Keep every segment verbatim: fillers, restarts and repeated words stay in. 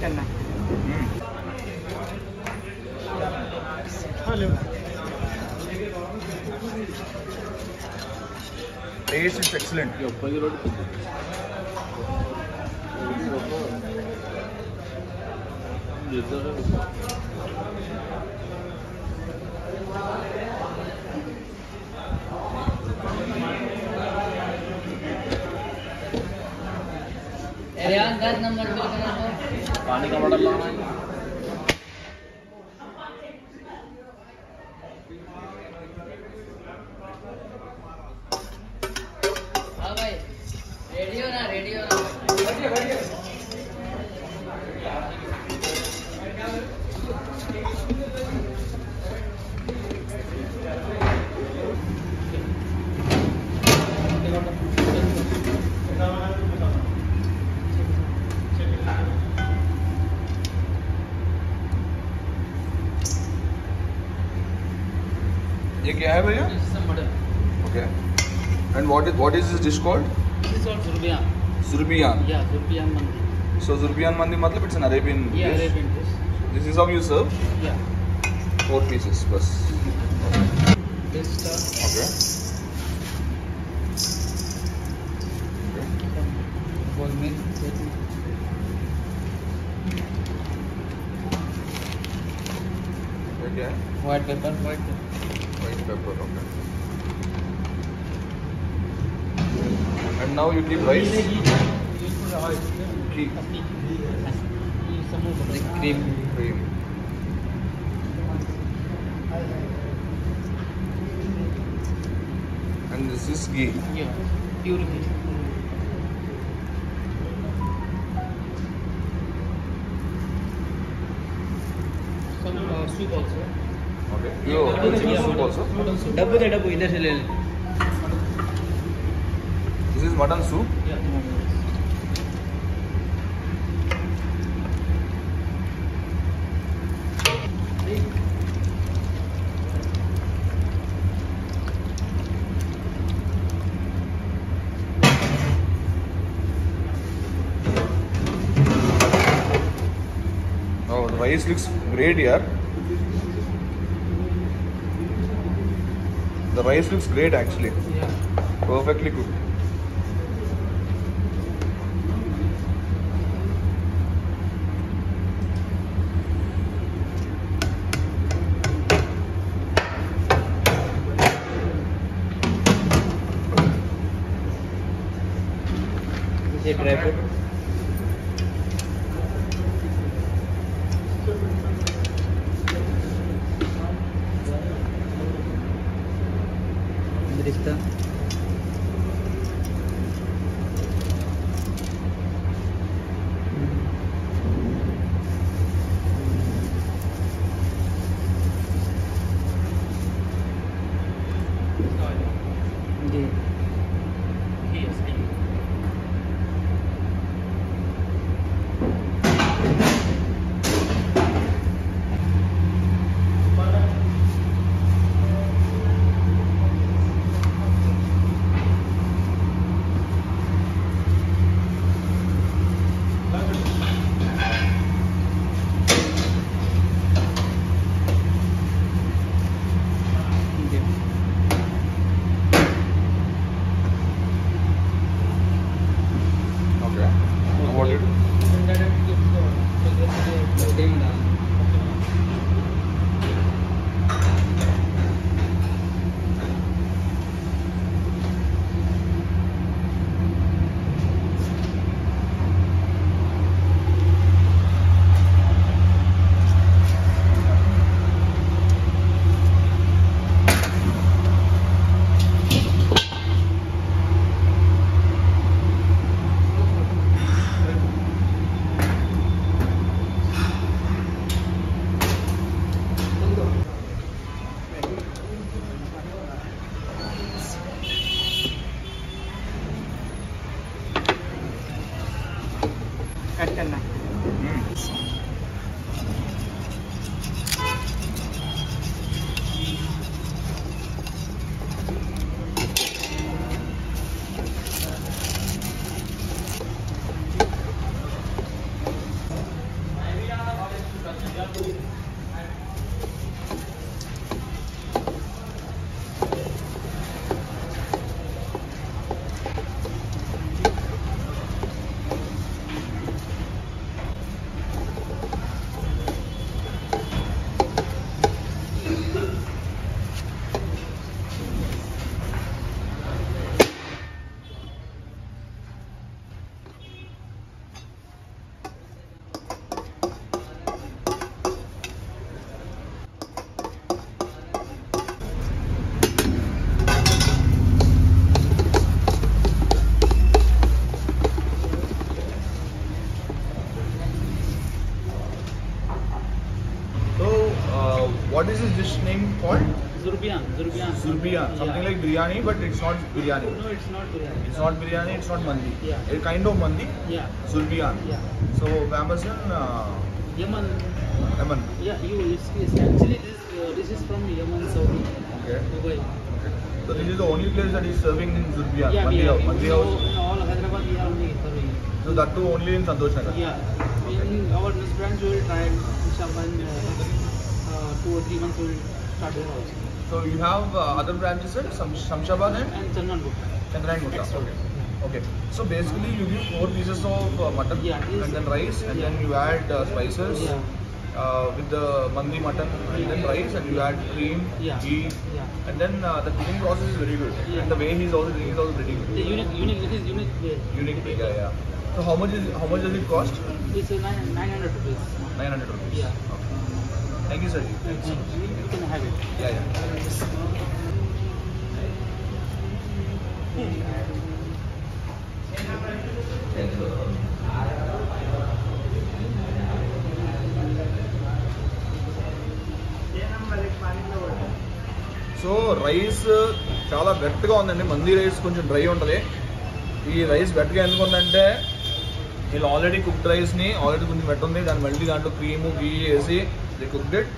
करना Taste is excellent. अरे यार दस नंबर पे करना तो पानी का बॉटल लाना है। हाँ भाई रेडी हो ना रेडी हो ना ये क्या है भैया? Okay. And what is what is this dish called? This is called Zurbiyan. Zurbiyan. Yeah, Zurbiyan mandi. So Zurbiyan mandi matlab it's an Arabian Yeah, dish. Arabian dish. This is how you serve Yeah. four pieces bus. This stuff. Okay. Okay. Ball meat. ये क्या है? White pepper. White pepper. White pepper. Okay. And now you keep rice. Ghee. Cream. Cream. And this is ghee. Yeah. Pure ghee. Some uh, soup also. Okay. You mutton chicken soup also. डब्बू दे डब्बू इधर से ले ले. This is mutton soup. Yeah. Oh, the rice looks great here. The rice looks great actually. Yeah. Perfectly cooked. ये dry fruit. रिश्ता. जी. Okay. Now what do you do? Cut करना called? Zurbiyan. Zurbiyan. Zurbiyan. Something Yeah. like biryani, but it's not biryani. No, it's not biryani. It's not biryani, it's not mandi. Yeah. A kind of mandi, Yeah. Zurbiyan. Yeah. So famous in uh, Yemen. Yemen. Yeah, you. It's, it's actually this. Uh, this is from Yemen, Saudi, Okay. Dubai. So this is the only place that is serving in Zurbiyan. Yeah, Mandi we have. house. Mandi In house. all Hyderabad, we are only serving. So that too only in Santosh Nagar. Yeah. In our next branch, we will try inshallah in uh, uh, two or three months we will start there also. So you have uh, other branches in Sam- Shamshabad and And Chandan Gupta. Chandran Gupta. Extra. Okay. Okay. So basically you give four pieces of uh, mutton Yeah, this- and then rice and yeah. then you add uh, spices Yeah. uh, with the mandi mutton and then rice and you add cream, Yeah. ghee Yeah. and then uh, the cooking process is very good. Yeah. And the way he's also doing is also pretty good. The unique, unique, it is unique way. Unique thing, yeah, yeah. So how much is how much does it cost? It's uh, nine nine hundred rupees. nine hundred rupees. Yeah. Okay. Thank you, sir. You can have it. Yeah, yeah. So rice చాలా వెట్గా ఉందండి. మంది rice కొంచెం dry ఉంటుంది. ఈ rice వెట్గా ఎందుకు ఉందంటే వీళ్ళు ఆల్రెడీ కుక్డ్ రైస్ని ఆల్రెడీ కొంచెం వెట్ ఉంది, దాన్ని మళ్ళీ దాంట్లో క్రీము గీ వేసి the cooked it.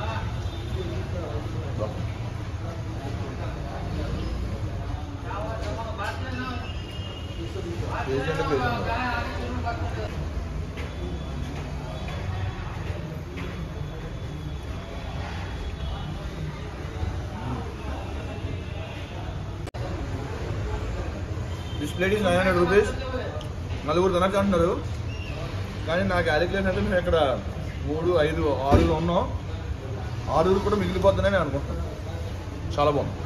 This plate is nine hundred rupees. నలుగురు తినచ్చు అంటున్నారు, కానీ నా క్యాలిక్యులేషన్ అయితే మేము ఇక్కడ మూడు ఐదు ఆరులో ఉన్నాం. ఆరుగురు కూడా మిగిలిపోతుందని నేను అనుకుంటున్నాను. చాలా బాగుంది.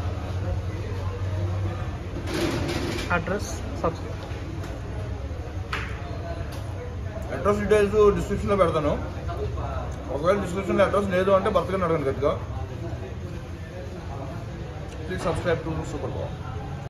Address, subscribe. అడ్రస్ డీటెయిల్స్ డిస్క్రిప్షన్లో పెడతాను. ఒకవేళ డిస్క్రిప్షన్లో అడ్రస్ లేదు అంటే భర్తగా అడగండి గట్టిగా. ప్లీజ్ సబ్స్క్రైబ్ టు సూపర్ బాగుంది.